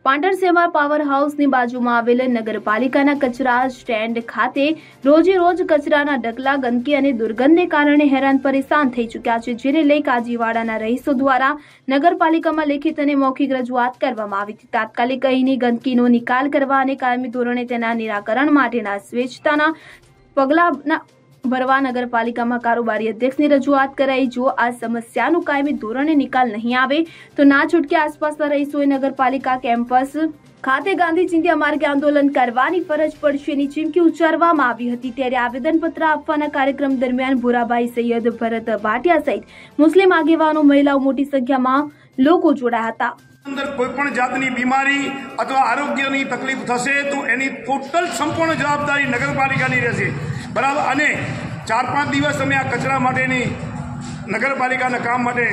પાંડરસેવા power હાઉસની બાજુમાં આવેલ નગરપાલિકાના કચરા સ્ટેન્ડ ખાતે રોજે રોજ કચરાના ઢગલા, ગંદકી અને દુર્ગંધને કારણે હેરાન પરેશાન થઈ ચૂક્યા છે, જેને લઈ કાજીવાડાના રહીશો દ્વારા નગરપાલિકામાં લેખિત અને મૌખિક રજૂઆત કરવામાં આવી હતી। તાત્કાલિક અહીંની ગંદકીનો નિકાલ કરવા અને કાયમી ધોરણે તેના નિરાકરણ માટેના સ્વેચ્છતાના પગલાં ભરવા નગરપાલિકામાં કારોબારી અધ્યક્ષની રજૂઆત કરાઈ। જો આ સમસ્યાનો કાયમી ધોરણે નિકાલ નહીં આવે તો ના છૂટકે આસપાસના રહીશોએ નગરપાલિકા કેમ્પસ ખાતે ગાંધી ચિંધ્યા માર્ગે આંદોલન કરવાની ફરજ પડશેની ચીમકી ઉચ્ચારવામાં આવી હતી। ત્યારે આવેદનપત્ર આપવાના કાર્યક્રમ દરમિયાન ભૂરાભાઈ સૈયદ, ભરત ભાટિયા સહિત મુસ્લિમ આગેવાનો, મહિલાઓ મોટી સંખ્યામાં લોકો જોડાયા હતા। અંદર કોઈ પણ જાતની બીમારી અથવા આરોગ્યની તકલીફ થશે તો એની ટોટલ સંપૂર્ણ જવાબદારી નગરપાલિકાની રહેશે, બરાબર। અને 4-5 દિવસ અમે આ કચરા માટેની નગરપાલિકાના કામ માટે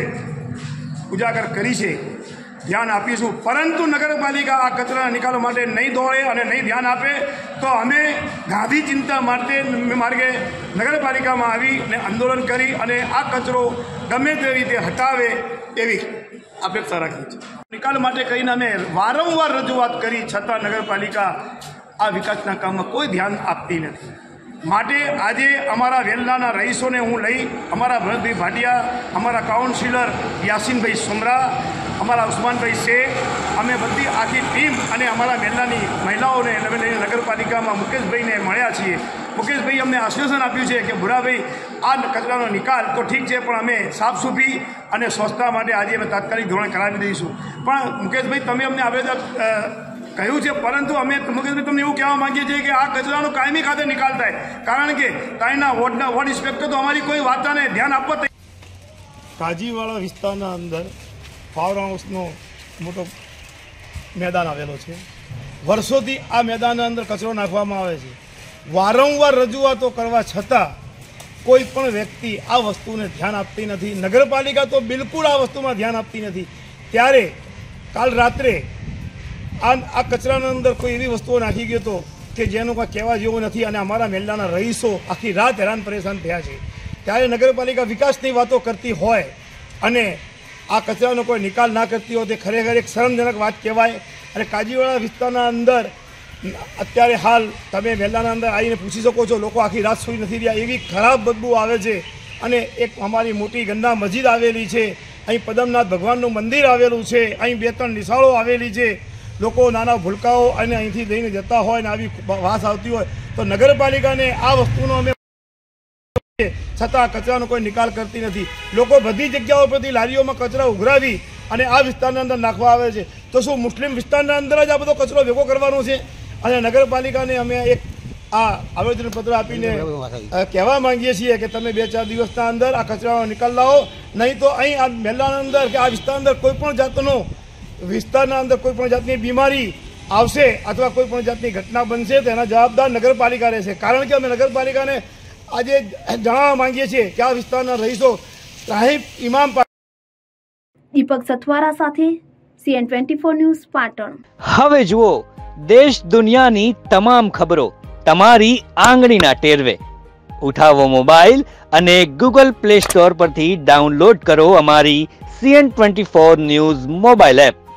ઉજાગર કરી છે, ધ્યાન આપીશું। પરંતુ નગરપાલિકા આ કચરાના નિકાલ માટે નહીં દોડે અને નહીં ધ્યાન આપે તો અમે ગાંધી ચિંતા માર્ગે નગરપાલિકામાં આવીને આંદોલન કરી અને આ કચરો ગમે તે રીતે હટાવે એવી અપેક્ષા રાખી છે। નિકાલ માટે કહીને અમે વારંવાર રજૂઆત કરી છતાં નગરપાલિકા આ વિકાસના કામમાં કોઈ ધ્યાન આપતી નથી। માટે આજે અમારા વેલ્લાના રહીશોને હું લઈ, અમારા ભરતભાઈ ભાટિયા, અમારા કાઉન્સિલર યાસીનભાઈ સુમરા, અમારા ઉસ્માનભાઈ શેખ, અમે બધી આખી ટીમ અને અમારા વેલ્લાની મહિલાઓને લઈને નગરપાલિકામાં મુકેશભાઈને મળ્યા છીએ। મુકેશભાઈ અમને આશ્વાસન આપ્યું છે કે ભૂરાભાઈ આ કચરાનો નિકાલ તો ઠીક છે, પણ અમે સાફસૂફી અને સ્વચ્છતા માટે આજે અમે તાત્કાલિક ધોરણે કરાવી દઈશું। પણ મુકેશભાઈ તમે અમને આવેદન કહ્યું છે, પરંતુ અમે મુકેશભાઈ તમને એવું કહેવા માંગીએ છીએ કે આ કચરાનો કાયમી ખાતે નિકાલ થાય, કારણ કે ત્યાંના વોર્ડ ઇન્સ્પેક્ટર તો અમારી કોઈ વાતને ધ્યાન આપવા। કાજીવાડા વિસ્તારના અંદર પાવર હાઉસનો મોટો મેદાન આવેલો છે। વર્ષોથી આ મેદાનના અંદર કચરો નાખવામાં આવે છે। વારંવાર રજૂઆતો કરવા છતાં કોઈ પણ વ્યક્તિ આ વસ્તુને ધ્યાન આપતી નથી। નગરપાલિકા તો બિલકુલ આ વસ્તુમાં ધ્યાન આપતી નથી। ત્યારે કાલ રાત્રે આ કચરાના અંદર કોઈ એવી વસ્તુઓ નાખી ગયો હતો કે જેનું કોઈ કહેવા જેવું નથી અને અમારા મહેલાના રહીશો આખી રાત હેરાન પરેશાન થયા છે। ત્યારે નગરપાલિકા વિકાસની વાતો કરતી હોય અને આ કચરાનો કોઈ નિકાલ ના કરતી હોય તે ખરેખર એક શરમજનક વાત કહેવાય। અને કાજીવાડા વિસ્તારના અંદર અત્યારે હાલ તમે મહેલાના અંદર આવીને પૂછી શકો છો, લોકો આખી રાત સૂઈ નથી રહ્યા, એવી ખરાબ બદબુ આવે છે। અને એક અમારી મોટી ગંદા મસ્જિદ આવેલી છે, અહીં પદમનાથ ભગવાનનું મંદિર આવેલું છે, અહીં 2-3 નિશાળો આવેલી છે। લોકો નાના ભૂલકાઓ અને અહીંથી લઈને જતા હોય ને આવી વાસ આવતી હોય તો નગરપાલિકાને આ વસ્તુનો અમે છતાં કચરાનો કોઈ નિકાલ કરતી નથી। લોકો બધી જગ્યાઓ પરથી લારીઓમાં કચરા ઉઘરાવી અને આ વિસ્તારના અંદર નાખવા આવે છે, તો શું મુસ્લિમ વિસ્તારના અંદર જ આ બધો કચરો ભેગો કરવાનો છે? અને નગરપાલિકાને અમે એક આ આવેદનપત્ર આપીને કહેવા માંગીએ છીએ કે તમે 2-4 દિવસના અંદર આ કચરાનો નિકાલ લાવો, નહીં તો અહીં આ મહેલાના અંદર કે આ વિસ્તારના અંદર કોઈ પણ જાતનો કોઈ પણ જાતની બીમારી આવશે અથવા કોઈ પણ જાતની ઘટના બનશે તો એના જવાબદાર નગરપાલિકા રહેશે। કારણ કે અમે નગરપાલિકાને આજે જણાવવા માંગીએ છીએ કે આ વિસ્તારના રહીશો સાહિબ ઇમામ દીપક સથવારા સાથે CN24 ન્યૂઝ પાટણ। હવે જુઓ દેશ દુનિયાની તમામ ખબરો તમારી આંગળીના ટેરવે। ઉઠાવો મોબાઈલ અને Google Play Store પરથી ડાઉનલોડ કરો અમારી CN24 ન્યૂઝ મોબાઈલ એપ।